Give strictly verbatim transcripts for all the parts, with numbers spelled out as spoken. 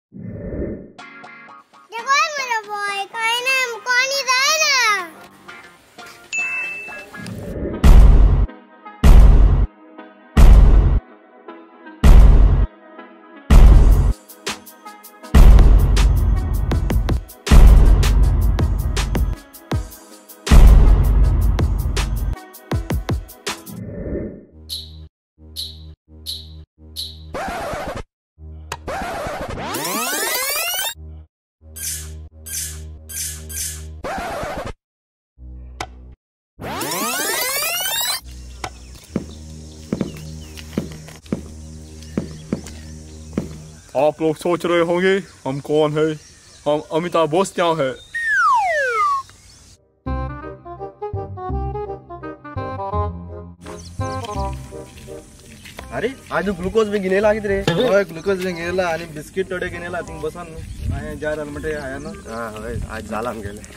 देखो मेरा बॉय काहे ना हमको नहीं जाए ना। आप लोग सोच रहे होंगे हम कौन है? हम अमिताभ बच्चन है। अरे आज ग्लुकोज बी गिनेला किती होय ग्लुकोज बी गिनेला आणि बिस्किट थोडे गिनेला थिंग बसन आहे जा रलमटे आया ना हां होय आज झाला आम गेले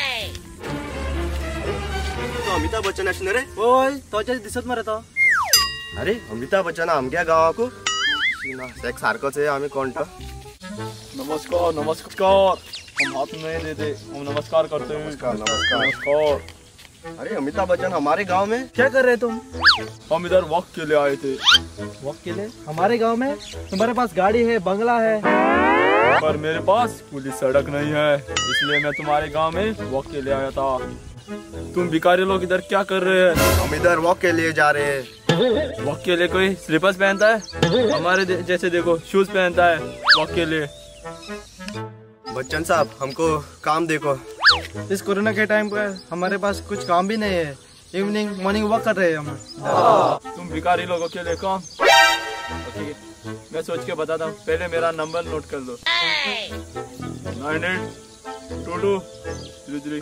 तो अमिताभ बच्चन असणार रे होय तोच्या दिसत मरे तो अरे अमिताभ बच्चन आमच्या गावाको सीना सेक्स सारखोच आहे आम्ही कोणता नमस्कार नमस्कार हम हाथ नहीं देते हम नमस्कार करते हैं। नमस्कार नमस्कार नमस्कार। अरे अमिताभ बच्चन हमारे गांव में क्या कर रहे तुम? हम इधर वॉक के लिए आए थे। वॉक के लिए हमारे गांव में? तुम्हारे पास गाड़ी है बंगला है पर मेरे पास पुलिस सड़क नहीं है इसलिए मैं तुम्हारे गांव में वॉक के लिए आया था। तुम भिखारी लोग इधर क्या कर रहे हैं? हम इधर वॉक के लिए जा रहे हैं। वॉक के लिए कोई स्लीपर्स पहनता है? हमारे जैसे देखो शूज पहनता है वॉक के लिए। बच्चन साहब हमको काम देखो इस कोरोना के टाइम पर हमारे पास कुछ काम भी नहीं है। इवनिंग मॉर्निंग वॉक कर रहे हैं हम। तुम भिखारी लोगों के लिए काम ओके मैं सोच के बताता हूँ। पहले मेरा नंबर नोट कर लो nine eight two two three three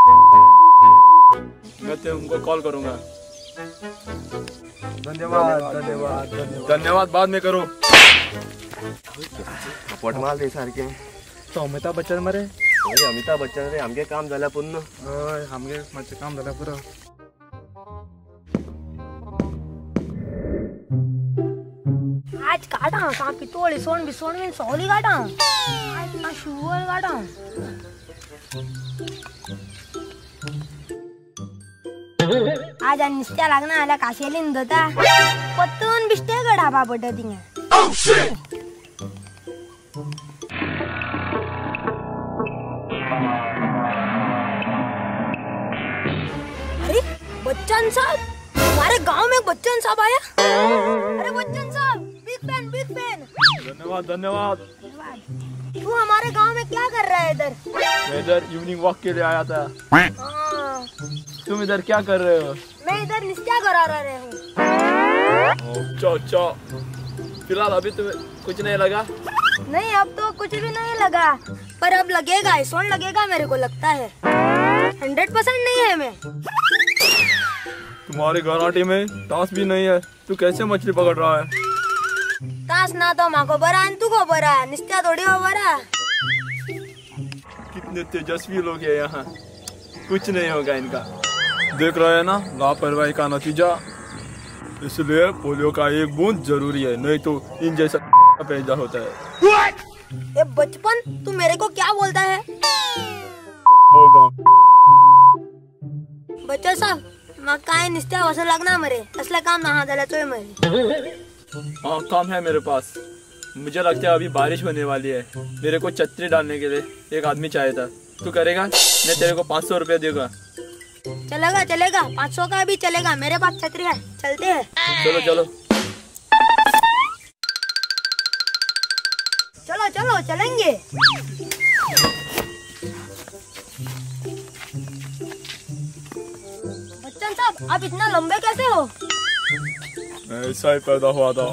मैं तुमको कॉल करूँगा। धन्यवाद धन्यवाद धन्यवाद धन्यवाद बाद में करो। पोटमाल दे सारखे तो अमिताभ बच्चन मरे अरे अमिताभ बच्चन रे आमगे काम झाला पूर्ण होय आमगे माझे काम झाला पुरं। आज काटा का पितोळी सोन बिसोन में सोली काटा आज ना शुवर काटा आज निस्त्या लागना आला काशेलीन दता पत्तून बिस्टे गडाबा पडती अरे बच्चन साहब हमारे गांव में बच्चन साहब आया। अरे बच्चन साहब बिग फैन बिग फैन। धन्यवाद धन्यवाद। तू हमारे गांव में क्या कर रहा है इधर? मैं इधर इवनिंग वॉक के लिए आया था। हाँ। तुम इधर क्या कर रहे हो? मैं इधर निस्त्या करा रहे हूँ। अच्छा अच्छा फिलहाल अभी तुम्हें कुछ नहीं लगा? नहीं अब तो कुछ भी नहीं लगा पर अब लगेगा सोन लगेगा मेरे को लगता है। हंड्रेड परसेंट नहीं है मैं। तुम्हारे घराटे में ताश भी नहीं है तू कैसे मछली पकड़ रहा है? ताश ना तो माँ को बरा तू को बरा निस्त्या थोड़ी हो बरा। कितने तेजस्वी लोग हैं यहाँ कुछ नहीं होगा इनका। देख रहे हैं ना लापरवाही का नतीजा। इसलिए पोलियो का एक बूंद जरूरी है नहीं तो इन जैसा पैदा होता है। ये बचपन तू मेरे को क्या बोलता है? बच्चा साहब मग काय निस्त्या वसं लागना मरे असला काम ना झाला तो मरे। हाँ काम है मेरे पास। मुझे लगता है अभी बारिश होने वाली है। मेरे को छतरी डालने के लिए एक आदमी चाहिए था। तू करेगा? मैं तेरे को पाँच सौ रुपया दूंगा। चलेगा चलेगा पाँच सौ का भी चलेगा मेरे पास छतरी है चलते हैं। चलो चलो चलो चलो चलेंगे। बच्चन साहब आप इतना लंबे कैसे हो? ऐसा ही पैदा हुआ था।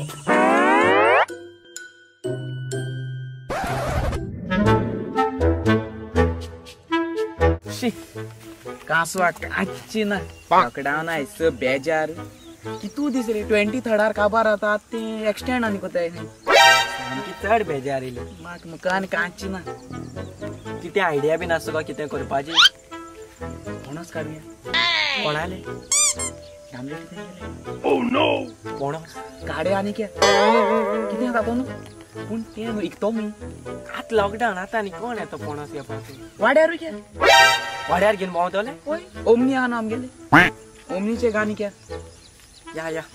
कासवा काची ना पकड़ा ना इससे बेजार कि तू दिस रे ट्वेंटी थर्डार काबार आता ते एक्सटेंड आणि कोताय आमची चढ बेजार इले माक मुकान काची ना किती आयडिया बी नसतो का किती करपाची कोणच काढूया कोणाले आमले किती गेले ओह नो कोणच काढे आणि क्या किती जातो ना पण ते न्हू इकतो मी आत लॉकडाऊन आता न्ही कोण येतो कोणास येवपाक वाड्यार घे वाड्यार घेवन भोंवतले ओय ओमनी आहा ना आमगेले ओमनीचे गाणी क्या या या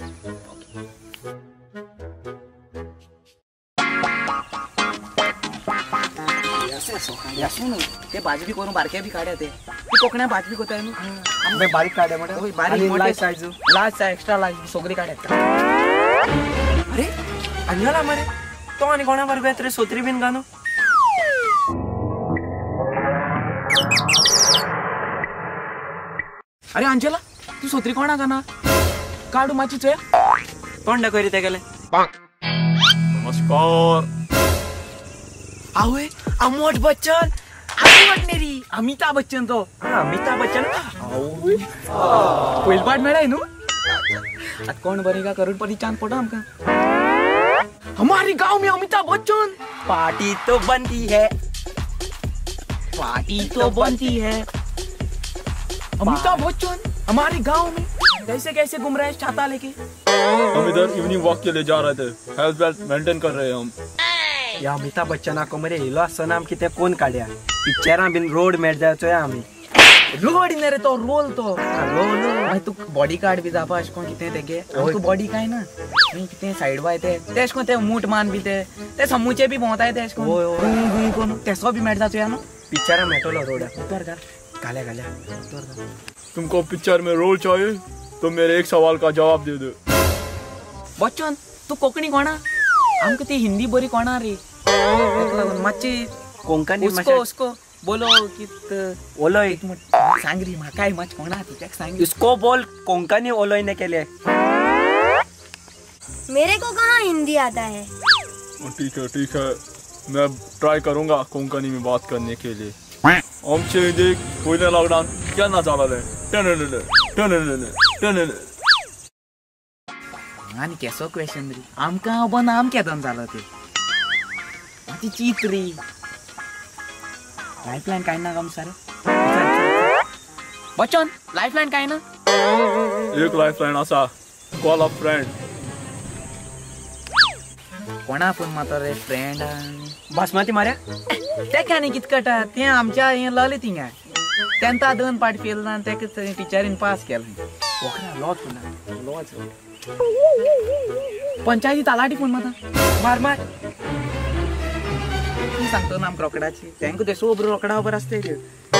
ते भाजबी करून बारक्या बी काढ्या ते तू कोकण्या भाजबी कोताय न्हू आंबे बारीक काढे मोठे ओय बारीक मोठे साईज लार्ज एक्स्ट्रा लार्ज सगळी काढ्यात अरे अंजला मरे तो आणि कोणा बरोबर येत रे सोत्री बीन गाणं अरे अंजला तू सोत्री कोणा गाना काढू माची चोया तोंड करीत गेले नमस्कार आवय अमोट बच्चन नेरी अमिताभ बच्चन तो अमिताभ बच्चन पहिल पार्ट मेळाय न्हू आता कोण बरी का करोडपती चांद पडो आमका हमारे गांव में अमिताभ बच्चन पार्टी तो बनती है पार्टी तो बनती है अमिताभ बच्चन हमारे गांव में कैसे कैसे घूम रहे हैं छाता लेके हम इधर इवनिंग वॉक के लिए जा रहे थे हेल्थ वेल्थ मेंटेन कर रहे हैं हम या अमिताभ बच्चन को मरे हिलो असं नाम कितें कोण काढ्या पिक्चरां बीन रोड मेट जायचोय आमी रोड इन रे तो रोल तो रोल तू बॉडी कार्ड बी जापा अशें कोण कितें तेगे तू बॉडी काय ना मी कितें सायड बाय ते तेश कोण ते मूठ मान बी ते ते समूचे बी भोंवताय तेश कोण गुई गुई कोण तेसो बी मेट जाचोया न्हू पिक्चरां मेटलो रोड उतर कर घाल्या घाल्या तुमको पिक्चर में रोल चाहिए तो मेरे एक सवाल का जवाब दे दो बच्चन तू कोंकणी कोणा आमकां ती हिंदी बरी कोणा रे तेका लागून मातशी कोंकणी उसको उसको बोलो कित ओलोय सांग रे म्हाकाय मात कोणा ती तेका सांग इसको बोल कोंकणी ओलोय ने केले मेरे को कहाँ हिंदी आता है। ठीक है ठीक है मैं ट्राई करूंगा कोंकणी में बात करने के लिए आमचे देख पहिले लॉकडाउन केन्ना चालले टननन टननन टननन आणि केसो क्वेश्चन रे आमकां बन आम केदन जालो ते ती चित रे लाईफलाईन काय ना काम सारे बच्चन लाईफलाईन काय ना एक लाईफलाईन असा कॉल अ फ्रेंड कोणा फोन मातो रे फ्रेंड बासमती मार्या ते काय नाही कितकटा ते आमच्या हे लले थिंगा तेंता दोन पार्ट फेल जावन ते टिचरीन पास केलो ओकरा लॉज पुना लॉज पंचायती तालाटी फोन माता मार मार ती सांगतो ना आमकां रोकडाची तेंका ते सोब रोकडा खबर आसता ते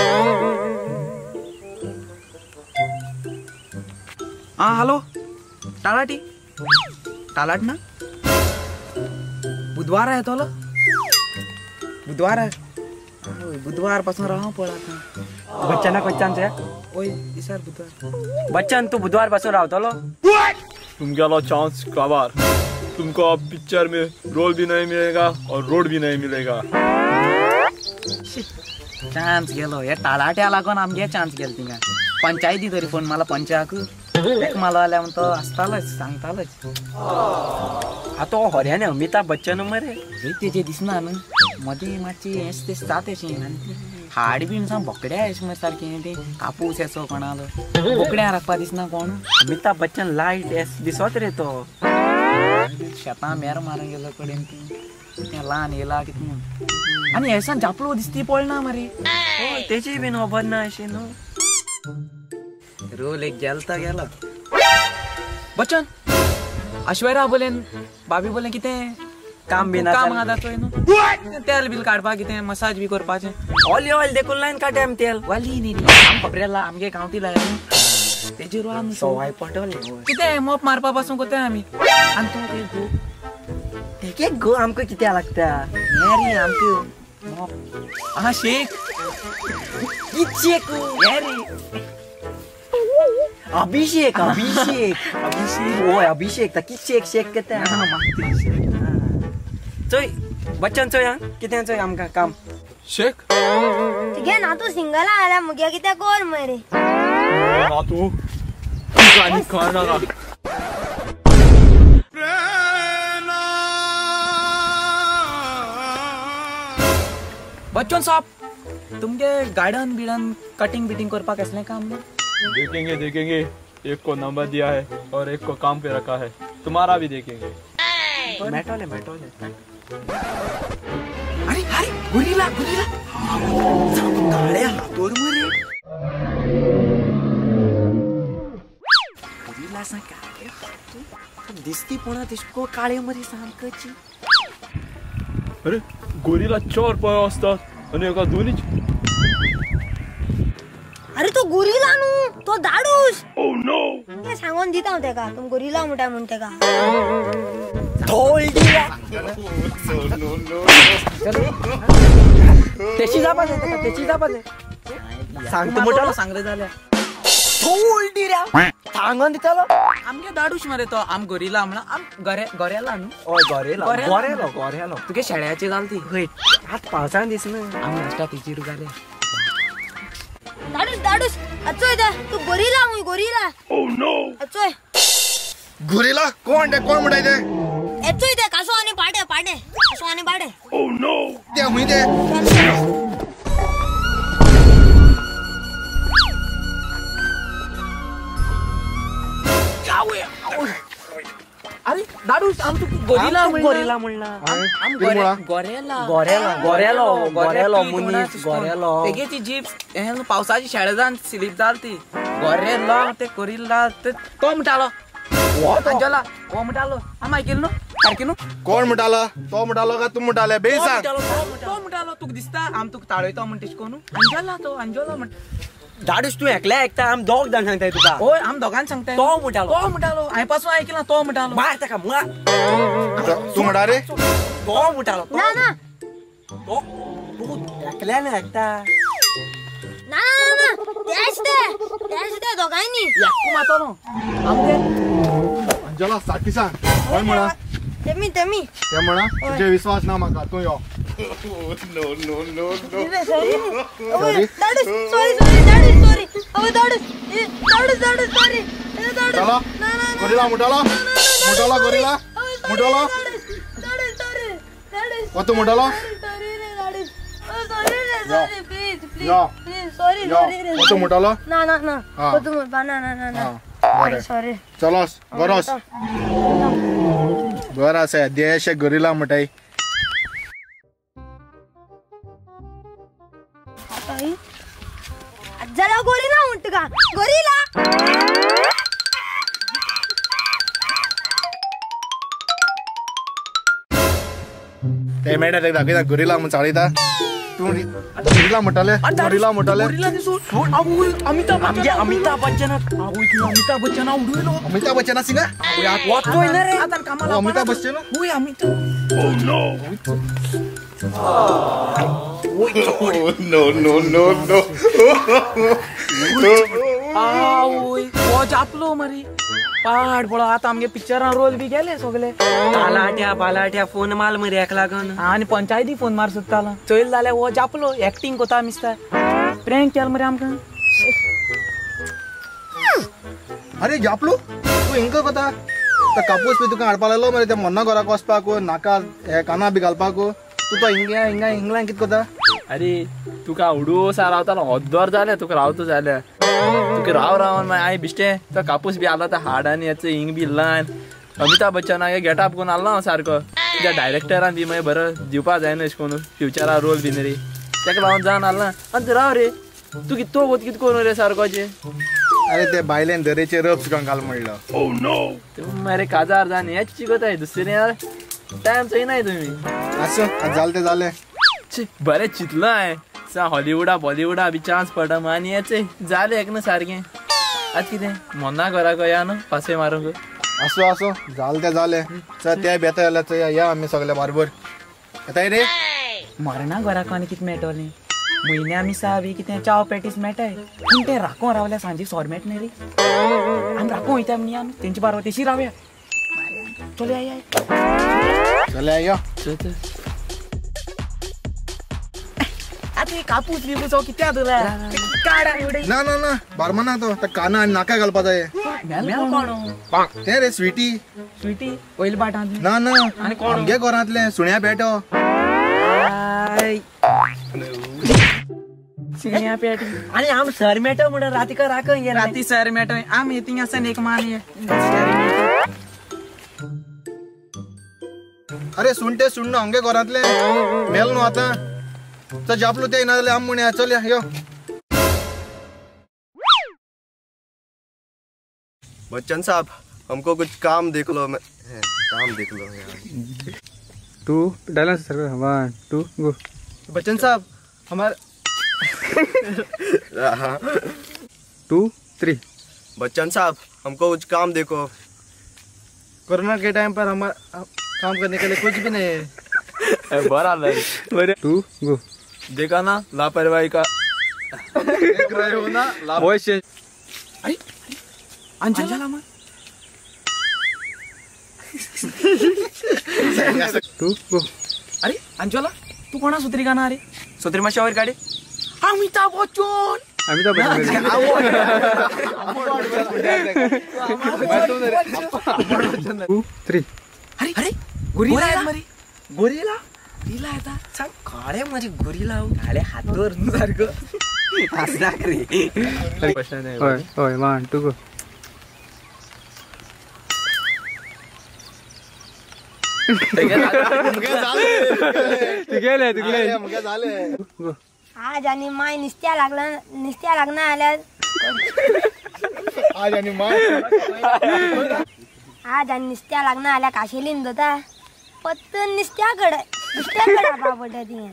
हाँ हॅलो तालाटी तालाट ना बुधवार आहे तो बुधवार आहे बुधवार पासून राहा पडा बच्चन बच्चांचे ओय दिसार बुधवार बच्चन तू बुधवार पासून रावतलो तुम गेलो चांस कबार तुमको अब पिक्चर में रोल भी नहीं मिलेगा और रोड भी नहीं मिलेगा चान्स गेलो हे तालाट्या लागून आमगे चान्स गेलो थिंगा पंचायती तरी फोन मला पंचायक एक मला आल्या म्हणतो असतालच सांगतालच आता हरियाने अमिताभ बच्चन मरे तेजे दिसना न्हू मध्ये मातशी हेच तेच जातेशी हाड बीन साम बोकड्या अशें मरे सारकें तें कापूस येसो कोणालो बोकड्या राखपा दिसना कोण अमिताभ बच्चन लायट एस दिसत रे तो शेतां मेर मारून गेलो कडेन तें ल्हान येला कितें म्हूण आनी हेसान जापलो दिसती पडना मरे तेजी बीन खबर ना अशें न्हू रोल एक गेलता गेलो बच्चन अश्वर्या बोलेन भाभी बोले कितें काम बीन काम आहा जातोय न्हू तेल बील काडपा कितें मसाज बी करपाचें ऑल ऑयल देखून लायन काटेम तेल वाली न्ही रे आम खबरेला आमगे गांवटी लायन तेजेर आमी सवाय पटोले कितें मोप मारपा पासून कोताय आमी आनी तूं ते गो एक एक गो आमकां कितें लागता हें रे आमकां मोप आहा शेक किचेक हें रे अभिषेक अभिषेक अभिषेक ओय अभिषेक ता किचेक शेक केता चोय बच्चन चोय हां कितें चोय आमकां काम शेख ठीक है ना तू सिंगल आला मुगे कित्याक कोर मरे ना तू गाणी खाना का बच्चन साहब तुमगे गार्डन बिडन कटिंग बिटिंग करपा कसलें काम ना देखेंगे देखेंगे एक को नंबर दिया है और एक को काम पे रखा है तुम्हारा भी देखेंगे मेटोले मेटोले अरे अरे गोरिला गोरिला काळ्या हातोर मरे गोरिला सा काळे हातोर दिसती पुन्हा दिसको काळे मरे सामकची. अरे गोरीला चार पाय असतात आणि एका दोन्ही. अरे तो गोरिला नु तो दाडूस. Oh no. हे सांगून दिता होते का तुम गोरिला म्हणता म्हणते का. त्याची जापा त्याची जापा सांगतो मोठा सांगले झाल्या सांगून दितालो आमगे दाडूश मरे तो आम गोरिला म्हणा आम गरे गोऱ्याला न्हू. ओय गोरेला गोरेलो गोरेलो तुगे शेळ्याचे घालती होय आज पावसान दिसना. आम नाश्ता तिची रुगाले. दाडूस दाडूस अच्छोय दे तू गोरिला हुई गोरिला. Oh no. अच्छोय गोरिला कोण कोण म्हणताय ते. अच्छोय दे कासो आणि पाडे पाडे कासो आणि पाडे. Oh no. ते हुई ते. अरे दाडूस आम तू गोरिला गोरिला म्हणला आम गोऱ्याला गोरेला गोरेलो गोरेलो मुनीस गोरेलो तेगेची जीप हेन पावसाची शेळजान स्लिप जालती गोरेला ते गोरिला ते तो म्हणटालो अंजला ओ म्हणटालो आम ऐकेल न्हू सारकी न्हू. कोण म्हणटालो तो म्हणटालो का तू म्हणटाले बे सांग. तो म्हणटालो तुका दिसता आम तुका ताळयतो म्हणटेश कोण अंजला तो अंजला म्हण. दाडूस तू एकल्या ऐकता आम दोग जाण सांगताय तुका. ओय आम दोगांक सांगताय. तो म्हणटालो तो म्हणटालो हांवें पासून ऐकला तो म्हणटालो. मार ताका मार. तू म्हणा रे. तो म्हणटालो ना ना तो तू एकल्याने ऐकता. ना ना ना त्याच दे त्याच दे दोघांनी. याकू मातलो आमगे अंजला सारखी सांग कोण म्हणा. तेमी तेमी ते म्हणा तुझे विश्वास ना म्हाका तू यो. सॉरी दाडूस सॉरी सॉरी दाडूस सॉरी अबे दाडूस ए, दाडूस दाडूस सॉरी ए, दाडूस. चला ना ना ना गोरिला मुठाला मुठाला गोरिला मुठाला दाडूस सॉरी दाडूस को तू मुठाला सॉरी रे दाडूस ओ सॉरी रे सॉरी प्लीज प्लीज या. प्लीज सॉरी यो सॉरी रे को तू मुठाला. ना ना ना हा. को तू ना ना ना ना बरे सॉरी चलोस बरोस बरा से देश गोरिला मुठाई. आई जरा गोरिला म्हणतो का गोरिला. ते मेडा ते दाखयता गोरिला म्हण चाळीता. तू गोरिला म्हणटाले गोरिला म्हणटाले. गोरिला दिसू आवय अमिताभ आमगे अमिताभ बच्चन आवय की अमिताभ बच्चन आवडलो. अमिताभ बच्चन आसी ना. वाचतोय ना रे. आता कामाला अमिताभ बच्चन. होय अमिताभ. आवय वो जापलो मरे पाड पळो आता आमगे पिक्चरां रोल बी गेले सगळे. तालाट्या बालाट्या फोन माल मरे एक लागून आणि पंचायती फोन मार सुट्टालो चोयल जाल्यार वो जापलो एक्टिंग कोता मिस्ता प्रँक केल मरे आमकां. अरे जापलो तू हिंगा कोता. तो कापूस बी तुका हाडपा लागलो मरे ते मन्ना घराक वचपाक नाका हे काना बी घालपाक. तू तो हिंगा हिंगा हिंगला कित कोता. अरे तुका उडूसा रावतालो हद्दोर जाले तुका रावतो जाल्या तुका राव रावन मागीर हांवें बिश्टें तो कापूस बी आला तो हाड आनी हेचो हिंग बी लायन अमिताभ बच्चन हांवें गेटअप करून आल्लो हांव सारको त्या डायरेक्टरान बी मागीर बरो दिवपा जायना अशें करून फ्युचरा रोल बीन रे तेका लागून जावन आल्ला आनी तूं राव रे तू कित तो वत कित करून रे सारकोचे. अरे ते बायलेन दरेचे रफ तुका घाल म्हणलो. तूं मरे काजार जावन हेच शिकताय दुसरें यार टायम चोयनाय तुमी. असो जाले ते जाले. बरें चितलो हांवें सा हॉलिवुडा बॉलिवुडा बी चान्स पडटा आनी हेचे जालें एक न्हू सारकें. आतां कितें मोन्ना घरा गोंया न्हू पासय मारूंक. असो असो जाले ते जाले. चल ते बेता जाल्यार या आमी सगळे बरोबर येताय रे. मरणा घराक आनी कितें मेळटलें म्हयन्या मिसा बी कितें चाव पॅटीस मेळटाय पूण ते राखो रावल्या सांजे सोर मेळटलें रे. आमी राखो वयता म्हणी आमी तेंचे बाराबर तेशी रावया. चल या जाल्यार या. आतां कापूस बिपूस कित्याक दवरला काडा एवढे ना ना ना बारमाना तो त्या काना आनी नाका घालपा जाय. मेल कोण ते रे स्विटी स्विटी पयली बाटांतली ना ना आनी कोण आमगे घरांतले सुण्या पेटो. सिण्या पेटी आणि आम सर मेटो म्हणून राती का राख राती सर मेळटोय आमी थिंग आसा एक मान ये. अरे सुनते सुन आमगे घरातले मेल न्हू आता चल जापलो ते ना जाल्यार आम म्हणे चल या यो बच्चन साहब हमको कुछ काम देख लो मैं काम देख लो यार two dialogue sir one two go Bachchan साहब हमारे टू थ्री बच्चन साहब हमको कुछ काम देखो कोरोना के टाइम पर हमारा काम करने के लिए कुछ भी नहीं है बराबर टू गो देखा ना लापरवाही का देख रहे हो ना वॉइस चेंज अरे अंजला मग टू गो अरे अंजला तू कोणा सुत्री गाणं अरे सुत्री माशावर काढे अमिताभ बच्चन अमिताभ बच्चन टू थ्री अरे अरे गोरिला आहे मरे गोरिला गोरिला आता सांग काळे माझे गोरिला काळे हातवर सारखं हसणार रे होय होय वन टू गो गेले गेले आज आणि माय निस्त्या लागला निस्त्या लागणार आल्या आज आणि माय आज आणि निस्त्या लागणार आल्या काशेलीन होता पत्त निस्त्याकडे निस्त्याकडे बाबा ती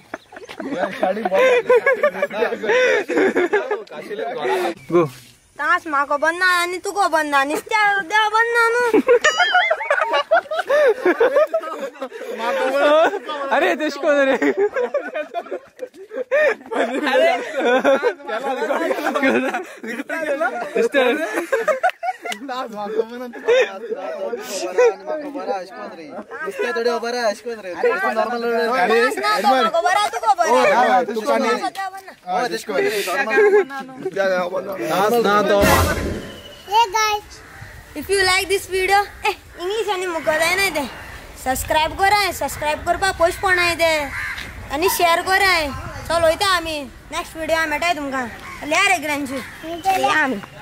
गो तास माको बनना आणि तू को बनना निस्त्या देवा बनना नु अरे देशको रे if you like this video ए इंग्लिश आणि मुकदाय नाही ते सबस्क्राइब कराय सबस्क्राइब करपा पोस्ट पण आहे ते आणि शेअर कराय चल वयता आम्ही नेक्स्ट व्हिडिओ मेळटाय तुमकां लेर एकड्यांची आम्ही